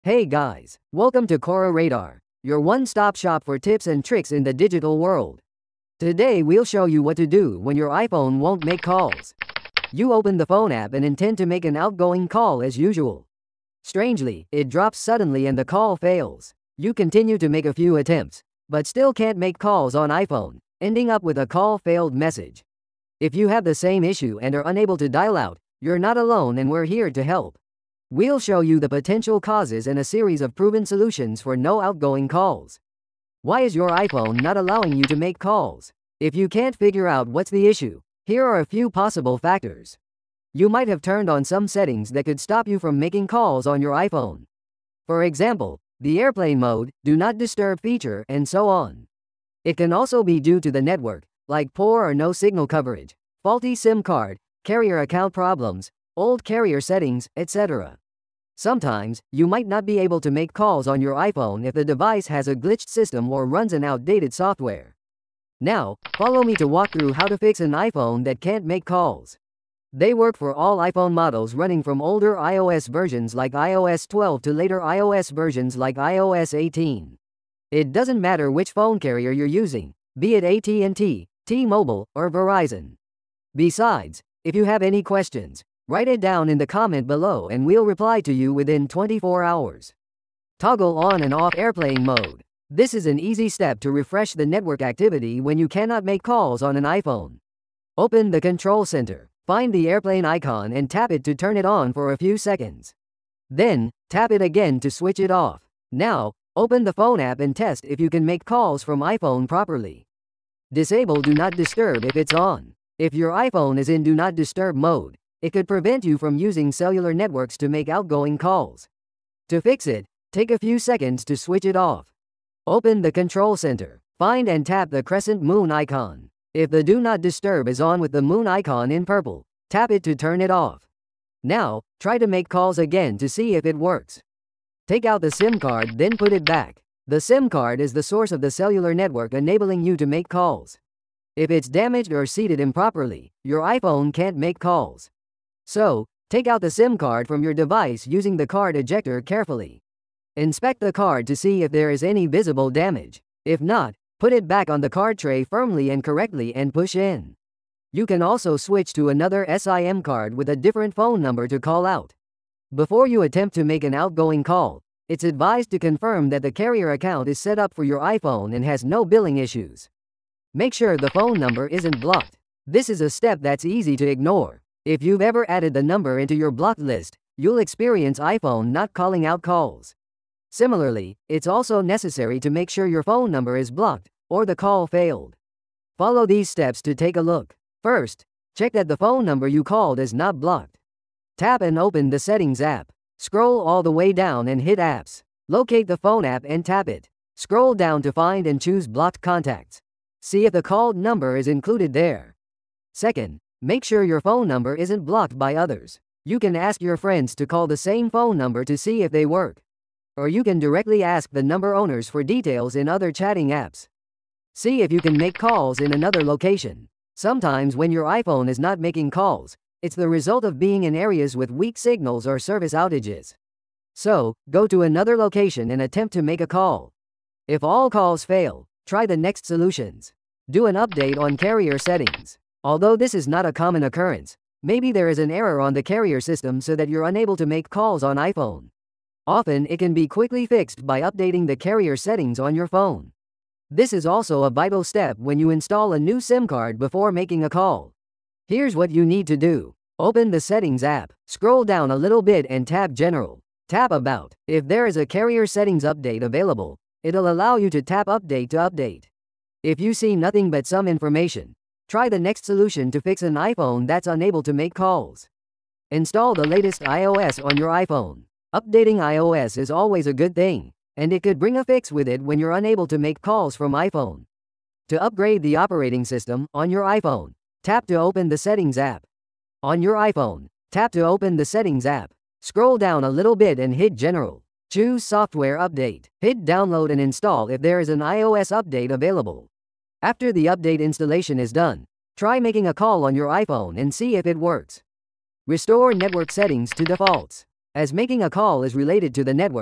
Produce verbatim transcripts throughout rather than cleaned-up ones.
Hey guys, welcome to Cora Radar, your one-stop shop for tips and tricks in the digital world. Today we'll show you what to do when your iPhone won't make calls. You open the phone app and intend to make an outgoing call as usual. Strangely, it drops suddenly and the call fails. You continue to make a few attempts, but still can't make calls on iPhone, ending up with a call failed message. If you have the same issue and are unable to dial out, you're not alone and we're here to help. We'll show you the potential causes and a series of proven solutions for no outgoing calls. Why is your iPhone not allowing you to make calls? If you can't figure out what's the issue, here are a few possible factors. You might have turned on some settings that could stop you from making calls on your iPhone. For example, the airplane mode, do not disturb feature, and so on. It can also be due to the network, like poor or no signal coverage, faulty SIM card, carrier account problems, old carrier settings, et cetera. Sometimes, you might not be able to make calls on your iPhone if the device has a glitched system or runs an outdated software. Now, follow me to walk through how to fix an iPhone that can't make calls. They work for all iPhone models running from older iOS versions like i O S twelve to later iOS versions like i O S eighteen. It doesn't matter which phone carrier you're using, be it A T and T, T-Mobile, or Verizon. Besides, if you have any questions, write it down in the comment below and we'll reply to you within twenty-four hours. Toggle on and off airplane mode. This is an easy step to refresh the network activity when you cannot make calls on an iPhone. Open the control center, find the airplane icon and tap it to turn it on for a few seconds. Then, tap it again to switch it off. Now, open the phone app and test if you can make calls from iPhone properly. Disable Do Not Disturb if it's on. If your iPhone is in Do Not Disturb mode, it could prevent you from using cellular networks to make outgoing calls. To fix it, take a few seconds to switch it off. Open the control center, find and tap the crescent moon icon. If the Do Not Disturb is on with the moon icon in purple, tap it to turn it off. Now, try to make calls again to see if it works. Take out the SIM card, then put it back. The SIM card is the source of the cellular network enabling you to make calls. If it's damaged or seated improperly, your iPhone can't make calls. So, take out the SIM card from your device using the card ejector carefully. Inspect the card to see if there is any visible damage. If not, put it back on the card tray firmly and correctly and push in. You can also switch to another SIM card with a different phone number to call out. Before you attempt to make an outgoing call, it's advised to confirm that the carrier account is set up for your iPhone and has no billing issues. Make sure the phone number isn't blocked. This is a step that's easy to ignore. If you've ever added the number into your blocked list, you'll experience iPhone not calling out calls. Similarly, it's also necessary to make sure your phone number is blocked, or the call failed. Follow these steps to take a look. First, check that the phone number you called is not blocked. Tap and open the Settings app. Scroll all the way down and hit Apps. Locate the phone app and tap it. Scroll down to find and choose Blocked Contacts. See if the called number is included there. Second, make sure your phone number isn't blocked by others. You can ask your friends to call the same phone number to see if they work. Or you can directly ask the number owners for details in other chatting apps. See if you can make calls in another location. Sometimes when your iPhone is not making calls, it's the result of being in areas with weak signals or service outages. So, go to another location and attempt to make a call. If all calls fail, try the next solutions. Do an update on carrier settings. Although this is not a common occurrence, maybe there is an error on the carrier system so that you're unable to make calls on iPhone. Often it can be quickly fixed by updating the carrier settings on your phone. This is also a vital step when you install a new SIM card before making a call. Here's what you need to do. Open the Settings app, scroll down a little bit and tap General. Tap About. If there is a carrier settings update available, it'll allow you to tap Update to update. If you see nothing but some information, try the next solution to fix an iPhone that's unable to make calls. Install the latest iOS on your iPhone. Updating iOS is always a good thing, and it could bring a fix with it when you're unable to make calls from iPhone. To upgrade the operating system on your iPhone, tap to open the Settings app. On your iPhone, tap to open the Settings app. Scroll down a little bit and hit General. Choose Software Update. Hit Download and install if there is an iOS update available. After the update installation is done, try making a call on your iPhone and see if it works. Restore network settings to defaults. As making a call is related to the network,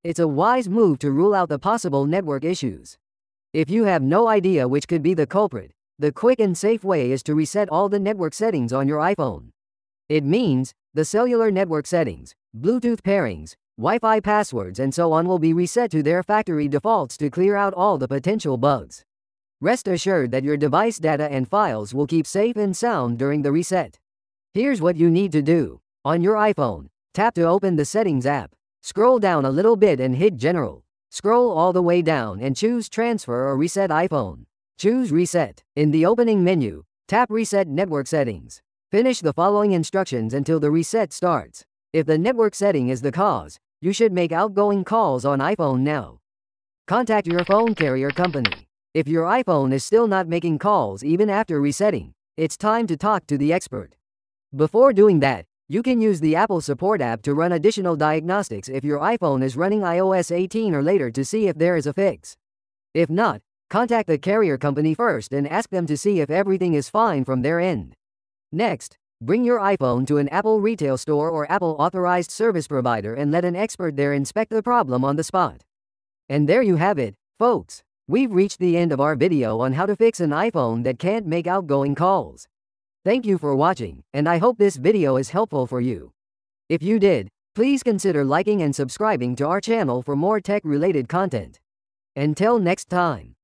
It's a wise move to rule out the possible network issues. If you have no idea which could be the culprit, the quick and safe way is to reset all the network settings on your iPhone. It means the cellular network settings, Bluetooth pairings, Wi-Fi passwords and so on will be reset to their factory defaults to clear out all the potential bugs. Rest assured that your device data and files will keep safe and sound during the reset. Here's what you need to do. On your iPhone, tap to open the Settings app. Scroll down a little bit and hit General. Scroll all the way down and choose Transfer or Reset iPhone. Choose Reset. In the opening menu, tap Reset Network Settings. Finish the following instructions until the reset starts. If the network setting is the cause, you should make outgoing calls on iPhone now. Contact your phone carrier company. If your iPhone is still not making calls even after resetting, it's time to talk to the expert. Before doing that, you can use the Apple Support app to run additional diagnostics if your iPhone is running i O S eighteen or later to see if there is a fix. If not, contact the carrier company first and ask them to see if everything is fine from their end. Next, bring your iPhone to an Apple retail store or Apple authorized service provider and let an expert there inspect the problem on the spot. And there you have it, folks. We've reached the end of our video on how to fix an iPhone that can't make outgoing calls. Thank you for watching, and I hope this video is helpful for you. If you did, please consider liking and subscribing to our channel for more tech-related content. Until next time.